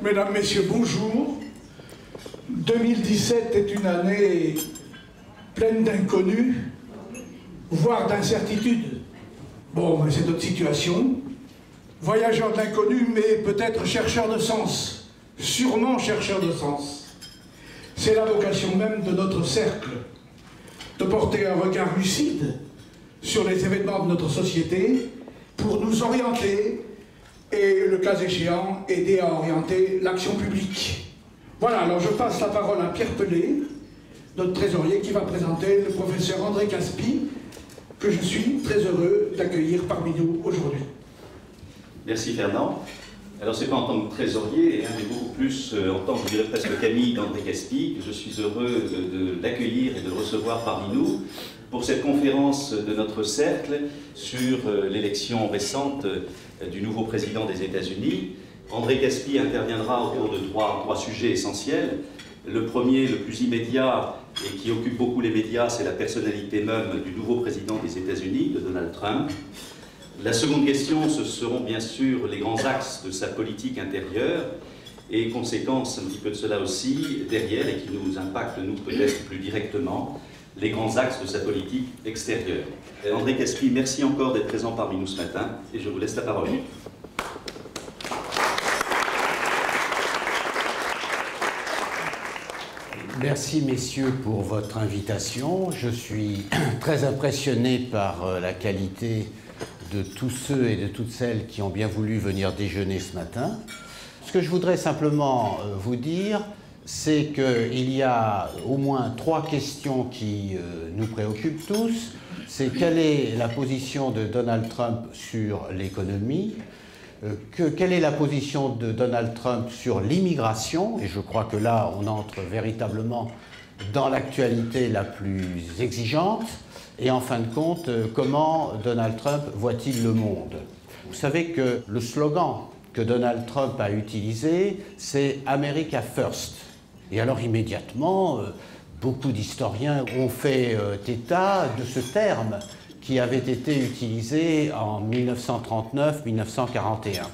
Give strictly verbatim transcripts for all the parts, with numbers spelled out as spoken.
Mesdames, Messieurs, bonjour. deux mille dix-sept est une année pleine d'inconnus, voire d'incertitudes. Bon, mais c'est notre situation. Voyageurs de l'inconnu, mais peut-être chercheurs de sens. Sûrement chercheurs de sens. C'est la vocation même de notre cercle, de porter un regard lucide sur les événements de notre société pour nous orienter et, le cas échéant, aider à orienter l'action publique. Voilà, alors je passe la parole à Pierre Pelé, notre trésorier, qui va présenter le professeur André Caspi, que je suis très heureux d'accueillir parmi nous aujourd'hui. Merci Fernand. Alors c'est pas en tant que trésorier, hein, mais beaucoup plus euh, en tant que, je dirais presque Camille d'André Caspi, que je suis heureux de, de l'accueillir et de le recevoir parmi nous pour cette conférence de notre cercle sur euh, l'élection récente euh, du nouveau président des États-Unis. André Caspi interviendra autour de trois, trois sujets essentiels. Le premier, le plus immédiat et qui occupe beaucoup les médias, c'est la personnalité même du nouveau président des États-Unis, de Donald Trump. La seconde question, ce seront bien sûr les grands axes de sa politique intérieure et conséquence un petit peu de cela aussi derrière et qui nous impactent nous peut-être plus directement, les grands axes de sa politique extérieure. André Caspi, merci encore d'être présent parmi nous ce matin et je vous laisse la parole. Merci messieurs pour votre invitation. Je suis très impressionné par la qualité de tous ceux et de toutes celles qui ont bien voulu venir déjeuner ce matin. Ce que je voudrais simplement vous dire, c'est qu'il y a au moins trois questions qui nous préoccupent tous. C'est quelle est la position de Donald Trump sur l'économie, que, quelle est la position de Donald Trump sur l'immigration, et je crois que là on entre véritablement dans l'actualité la plus exigeante, et en fin de compte, comment Donald Trump voit-il le monde? Vous savez que le slogan que Donald Trump a utilisé, c'est « America First ». Et alors immédiatement, beaucoup d'historiens ont fait état de ce terme qui avait été utilisé en mille neuf cent trente-neuf mille neuf cent quarante et un.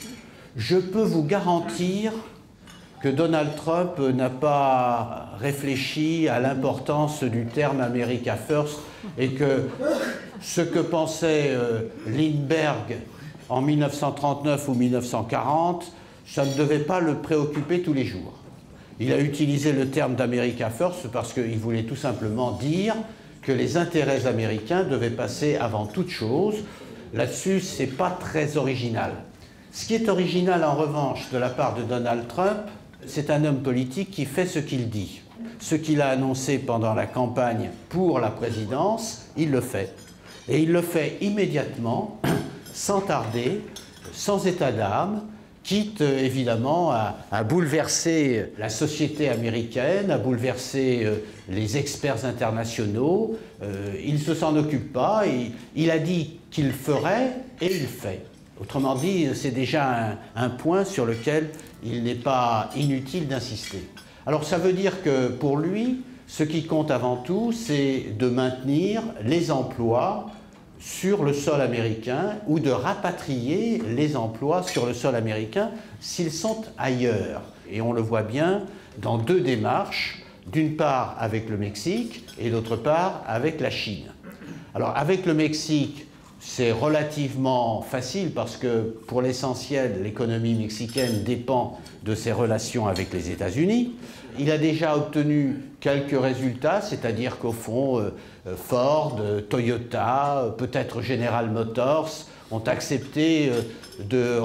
Je peux vous garantir que Donald Trump n'a pas réfléchi à l'importance du terme « America First » et que ce que pensait euh, Lindbergh en mille neuf cent trente-neuf ou mille neuf cent quarante, ça ne devait pas le préoccuper tous les jours. Il a utilisé le terme d'America First parce qu'il voulait tout simplement dire que les intérêts américains devaient passer avant toute chose. Là-dessus, c'est pas très original. Ce qui est original, en revanche, de la part de Donald Trump, c'est un homme politique qui fait ce qu'il dit. Ce qu'il a annoncé pendant la campagne pour la présidence, il le fait. Et il le fait immédiatement, sans tarder, sans état d'âme, quitte évidemment à, à bouleverser la société américaine, à bouleverser euh, les experts internationaux. Euh, il ne s'en occupe pas, il, il a dit qu'il ferait et il fait. Autrement dit, c'est déjà un, un point sur lequel il n'est pas inutile d'insister. Alors ça veut dire que pour lui, ce qui compte avant tout, c'est de maintenir les emplois sur le sol américain ou de rapatrier les emplois sur le sol américain s'ils sont ailleurs. Et on le voit bien dans deux démarches, d'une part avec le Mexique et d'autre part avec la Chine. Alors avec le Mexique, c'est relativement facile parce que pour l'essentiel, l'économie mexicaine dépend de ses relations avec les États-Unis. Il a déjà obtenu quelques résultats, c'est-à-dire qu'au fond, euh, Ford, Toyota, euh, peut-être General Motors ont accepté euh, de euh,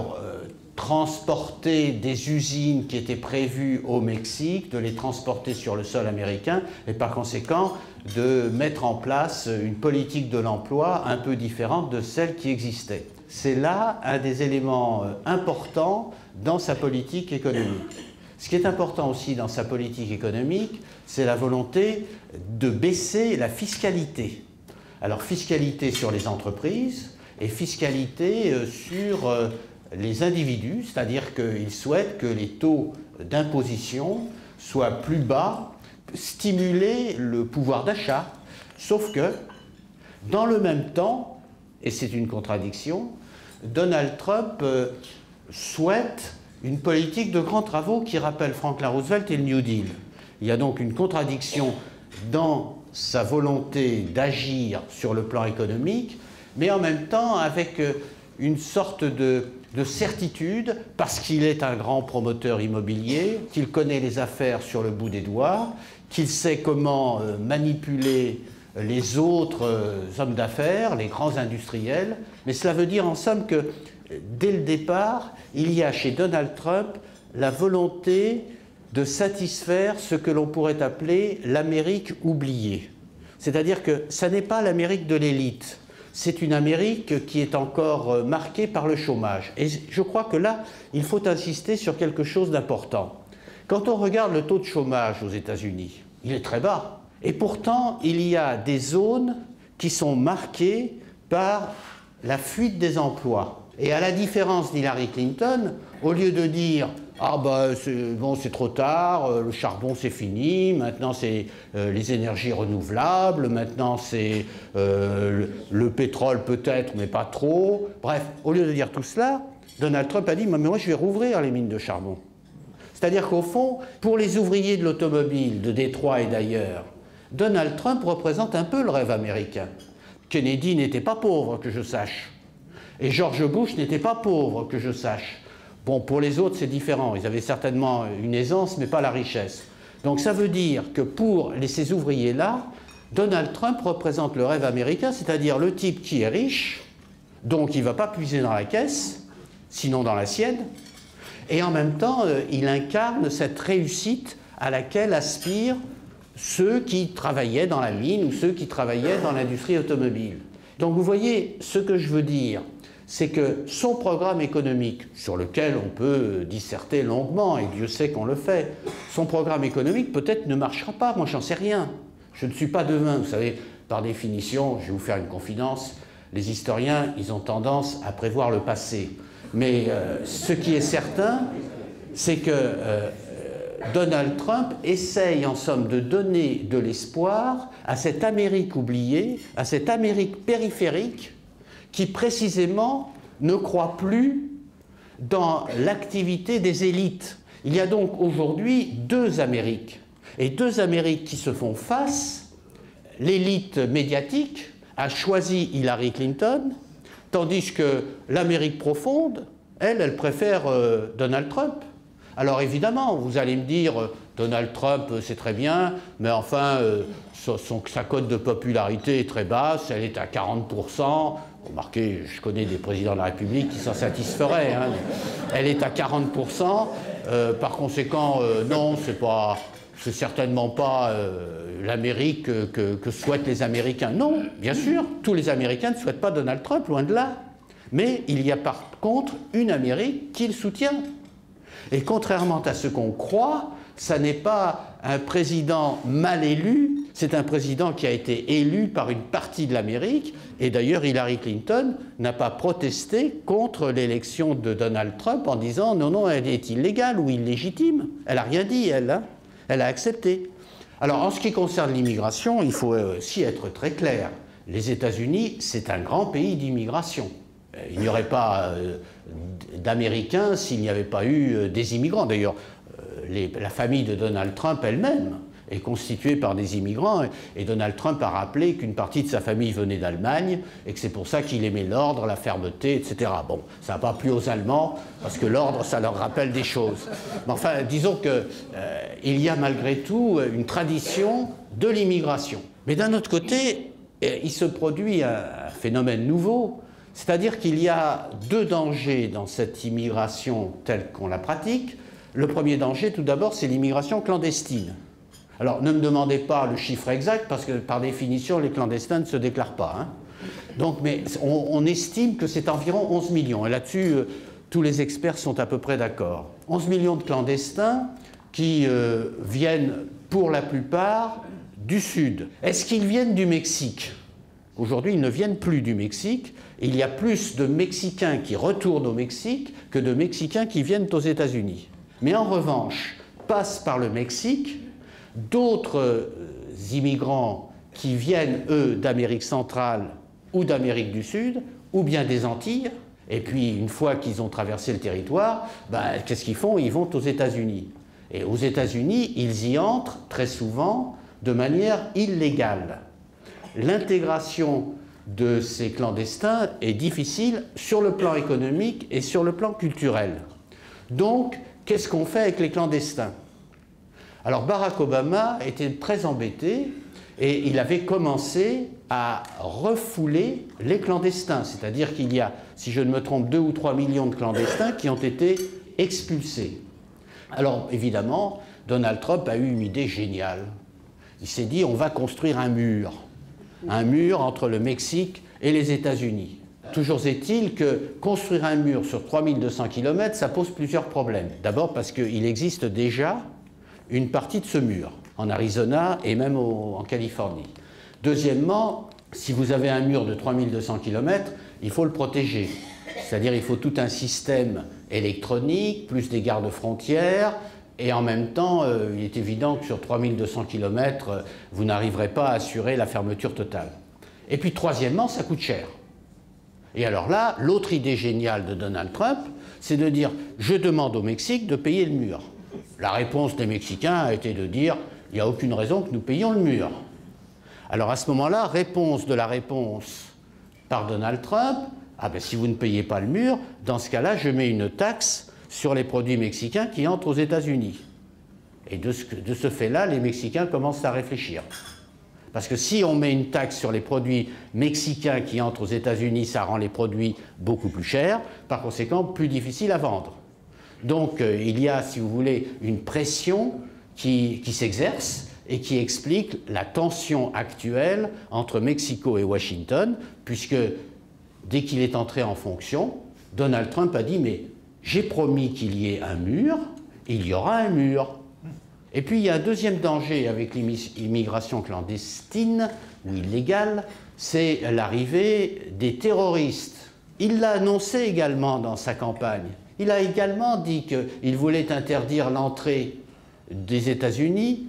transporter des usines qui étaient prévues au Mexique, de les transporter sur le sol américain et par conséquent de mettre en place une politique de l'emploi un peu différente de celle qui existait. C'est là un des éléments importants dans sa politique économique. Ce qui est important aussi dans sa politique économique, c'est la volonté de baisser la fiscalité. Alors fiscalité sur les entreprises et fiscalité sur les individus, c'est-à-dire qu'il souhaite que les taux d'imposition soient plus bas, stimuler le pouvoir d'achat. Sauf que, dans le même temps, et c'est une contradiction, Donald Trump euh, souhaite une politique de grands travaux qui rappelle Franklin Roosevelt et le New Deal. Il y a donc une contradiction dans sa volonté d'agir sur le plan économique, mais en même temps avec une sorte de, de certitude, parce qu'il est un grand promoteur immobilier, qu'il connaît les affaires sur le bout des doigts, qu'il sait comment manipuler les autres hommes d'affaires, les grands industriels. Mais cela veut dire en somme que dès le départ, il y a chez Donald Trump la volonté de satisfaire ce que l'on pourrait appeler l'Amérique oubliée. C'est-à-dire que ça n'est pas l'Amérique de l'élite, c'est une Amérique qui est encore marquée par le chômage. Et je crois que là, il faut insister sur quelque chose d'important. Quand on regarde le taux de chômage aux États-Unis, il est très bas. Et pourtant, il y a des zones qui sont marquées par la fuite des emplois. Et à la différence d'Hillary Clinton, au lieu de dire « Ah ben, c'est bon, c'est trop tard, le charbon c'est fini, maintenant c'est euh, les énergies renouvelables, maintenant c'est euh, le, le pétrole peut-être, mais pas trop. » Bref, au lieu de dire tout cela, Donald Trump a dit « Mais moi je vais rouvrir les mines de charbon. » C'est-à-dire qu'au fond, pour les ouvriers de l'automobile de Détroit et d'ailleurs, Donald Trump représente un peu le rêve américain. Kennedy n'était pas pauvre, que je sache. Et George Bush n'était pas pauvre, que je sache. Bon, pour les autres, c'est différent. Ils avaient certainement une aisance, mais pas la richesse. Donc ça veut dire que pour les, ces ouvriers-là, Donald Trump représente le rêve américain, c'est-à-dire le type qui est riche, donc il ne va pas puiser dans la caisse, sinon dans la sienne, et en même temps, euh, il incarne cette réussite à laquelle aspirent ceux qui travaillaient dans la mine ou ceux qui travaillaient dans l'industrie automobile. Donc vous voyez, ce que je veux dire, c'est que son programme économique, sur lequel on peut disserter longuement, et Dieu sait qu'on le fait, son programme économique peut-être ne marchera pas, moi j'en sais rien. Je ne suis pas devin, vous savez, par définition, je vais vous faire une confidence, les historiens, ils ont tendance à prévoir le passé. Mais euh, ce qui est certain, c'est que euh, Donald Trump essaye en somme de donner de l'espoir à cette Amérique oubliée, à cette Amérique périphérique qui précisément ne croit plus dans l'activité des élites. Il y a donc aujourd'hui deux Amériques, et deux Amériques qui se font face. L'élite médiatique a choisi Hillary Clinton, tandis que l'Amérique profonde, elle, elle préfère euh, Donald Trump. Alors évidemment, vous allez me dire, Donald Trump, c'est très bien, mais enfin, euh, son, son, sa cote de popularité est très basse, elle est à quarante pour cent. Remarquez, je connais des présidents de la République qui s'en satisferaient. Hein. Elle est à quarante pour cent. Euh, par conséquent, euh, non, c'est pas, c'est certainement pas euh, l'Amérique que, que, que souhaitent les Américains. Non, bien sûr, tous les Américains ne souhaitent pas Donald Trump, loin de là. Mais il y a par contre une Amérique qui le soutient. Et contrairement à ce qu'on croit, ça n'est pas un président mal élu, c'est un président qui a été élu par une partie de l'Amérique. Et d'ailleurs, Hillary Clinton n'a pas protesté contre l'élection de Donald Trump en disant « non, non, elle est illégale ou illégitime ». Elle n'a rien dit, elle. Hein. Elle a accepté. Alors, en ce qui concerne l'immigration, il faut aussi être très clair. Les États-Unis, c'est un grand pays d'immigration. Il n'y aurait pas euh, d'Américains s'il n'y avait pas eu euh, des immigrants. D'ailleurs, euh, la famille de Donald Trump elle-même est constituée par des immigrants, et Donald Trump a rappelé qu'une partie de sa famille venait d'Allemagne et que c'est pour ça qu'il aimait l'ordre, la fermeté, et cetera. Bon, ça n'a pas plu aux Allemands parce que l'ordre, ça leur rappelle des choses. Mais enfin, disons qu'il euh, y a malgré tout une tradition de l'immigration. Mais d'un autre côté, il se produit un, un phénomène nouveau, c'est-à-dire qu'il y a deux dangers dans cette immigration telle qu'on la pratique. Le premier danger, tout d'abord, c'est l'immigration clandestine. Alors, ne me demandez pas le chiffre exact, parce que par définition, les clandestins ne se déclarent pas. Hein. Donc, mais on, on estime que c'est environ onze millions. Et là-dessus, euh, tous les experts sont à peu près d'accord. onze millions de clandestins qui euh, viennent, pour la plupart, du Sud. Est-ce qu'ils viennent du Mexique? Aujourd'hui, ils ne viennent plus du Mexique. Il y a plus de Mexicains qui retournent au Mexique que de Mexicains qui viennent aux États-Unis. Mais en revanche, passent par le Mexique d'autres immigrants qui viennent, eux, d'Amérique centrale ou d'Amérique du Sud, ou bien des Antilles, Et puis, une fois qu'ils ont traversé le territoire, ben, qu'est-ce qu'ils font? Ils vont aux États-Unis. Et aux États-Unis, ils y entrent très souvent de manière illégale. L'intégration de ces clandestins est difficile sur le plan économique et sur le plan culturel. Donc, qu'est-ce qu'on fait avec les clandestins? Alors, Barack Obama était très embêté et il avait commencé à refouler les clandestins. C'est-à-dire qu'il y a, si je ne me trompe, deux ou trois millions de clandestins qui ont été expulsés. Alors, évidemment, Donald Trump a eu une idée géniale. Il s'est dit, on va construire un mur. Un mur entre le Mexique et les États-Unis. Toujours est-il que construire un mur sur trois mille deux cents kilomètres, ça pose plusieurs problèmes. D'abord parce qu'il existe déjà une partie de ce mur, en Arizona et même au, en Californie. Deuxièmement, si vous avez un mur de trois mille deux cents kilomètres, il faut le protéger. C'est-à-dire il faut tout un système électronique, plus des gardes-frontières, et en même temps, euh, il est évident que sur trois mille deux cents kilomètres, euh, vous n'arriverez pas à assurer la fermeture totale. Et puis troisièmement, ça coûte cher. Et alors là, l'autre idée géniale de Donald Trump, c'est de dire « je demande au Mexique de payer le mur ». La réponse des Mexicains a été de dire « il n'y a aucune raison que nous payions le mur ». Alors à ce moment-là, réponse de la réponse par Donald Trump, « ah ben si vous ne payez pas le mur, dans ce cas-là, je mets une taxe sur les produits mexicains qui entrent aux États-Unis ». Et de ce, de ce fait-là, les Mexicains commencent à réfléchir. Parce que si on met une taxe sur les produits mexicains qui entrent aux États-Unis, ça rend les produits beaucoup plus chers, par conséquent plus difficiles à vendre. Donc euh, il y a, si vous voulez, une pression qui, qui s'exerce et qui explique la tension actuelle entre Mexico et Washington, puisque dès qu'il est entré en fonction, Donald Trump a dit « mais j'ai promis qu'il y ait un mur, il y aura un mur ». Et puis il y a un deuxième danger avec l'immigration clandestine ou illégale, c'est l'arrivée des terroristes. Il l'a annoncé également dans sa campagne. Il a également dit qu'il voulait interdire l'entrée des États-Unis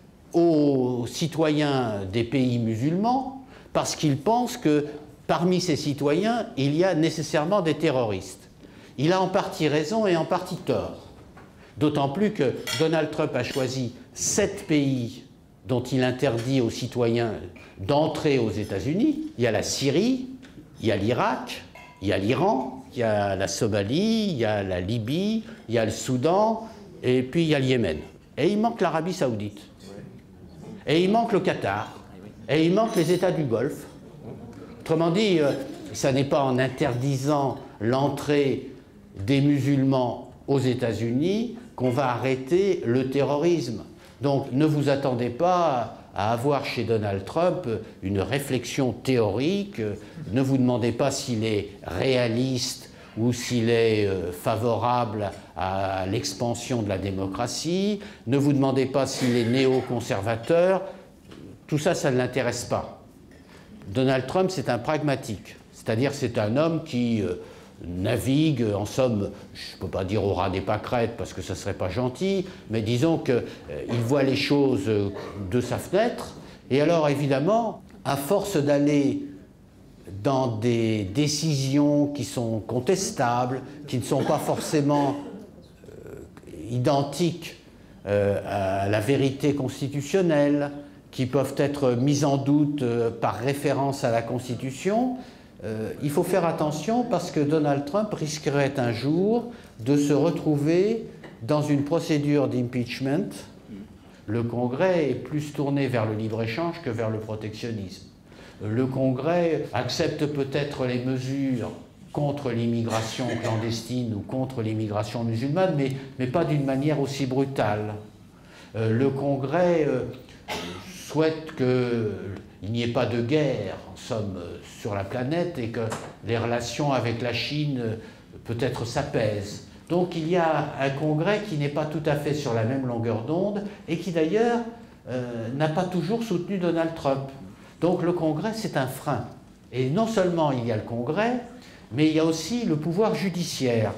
aux citoyens des pays musulmans parce qu'il pense que parmi ces citoyens, il y a nécessairement des terroristes. Il a en partie raison et en partie tort. D'autant plus que Donald Trump a choisi sept pays dont il interdit aux citoyens d'entrer aux États-Unis. Il y a la Syrie, il y a l'Irak, il y a l'Iran, il y a la Somalie, il y a la Libye, il y a le Soudan, et puis il y a le Yémen. Et il manque l'Arabie Saoudite. Et il manque le Qatar. Et il manque les États du Golfe. Autrement dit, ça n'est pas en interdisant l'entrée des musulmans aux États-Unis qu'on va arrêter le terrorisme. Donc ne vous attendez pas à avoir chez Donald Trump une réflexion théorique, ne vous demandez pas s'il est réaliste ou s'il est favorable à l'expansion de la démocratie, ne vous demandez pas s'il est néoconservateur, tout ça, ça ne l'intéresse pas. Donald Trump, c'est un pragmatique, c'est-à-dire c'est un homme qui navigue, en somme, je ne peux pas dire au ras des pâquerettes parce que ça ne serait pas gentil, mais disons qu'il euh, voit les choses de sa fenêtre, et alors évidemment, à force d'aller dans des décisions qui sont contestables, qui ne sont pas forcément euh, identiques euh, à la vérité constitutionnelle, qui peuvent être mises en doute euh, par référence à la Constitution, Euh, il faut faire attention parce que Donald Trump risquerait un jour de se retrouver dans une procédure d'impeachment. Le Congrès est plus tourné vers le libre-échange que vers le protectionnisme. Le Congrès accepte peut-être les mesures contre l'immigration clandestine ou contre l'immigration musulmane, mais, mais pas d'une manière aussi brutale. Euh, le Congrès euh, souhaite que il n'y ait pas de guerre, en somme, sur la planète et que les relations avec la Chine peut-être s'apaisent. Donc il y a un Congrès qui n'est pas tout à fait sur la même longueur d'onde et qui d'ailleurs euh, n'a pas toujours soutenu Donald Trump. Donc le Congrès, c'est un frein. Et non seulement il y a le Congrès, mais il y a aussi le pouvoir judiciaire.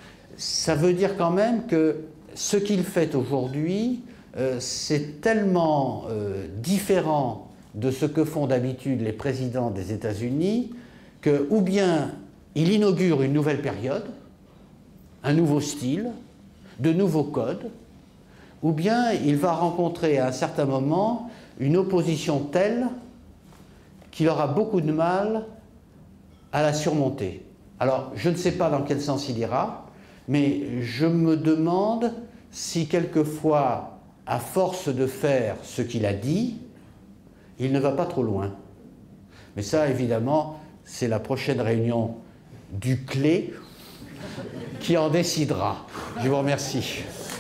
Ça veut dire quand même que ce qu'il fait aujourd'hui, euh, c'est tellement euh, différent de ce que font d'habitude les présidents des États-Unis, que ou bien il inaugure une nouvelle période, un nouveau style, de nouveaux codes, ou bien il va rencontrer à un certain moment une opposition telle qu'il aura beaucoup de mal à la surmonter. Alors, je ne sais pas dans quel sens il ira, mais je me demande si quelquefois, à force de faire ce qu'il a dit, il ne va pas trop loin. Mais ça, évidemment, c'est la prochaine réunion du C L E qui en décidera. Je vous remercie.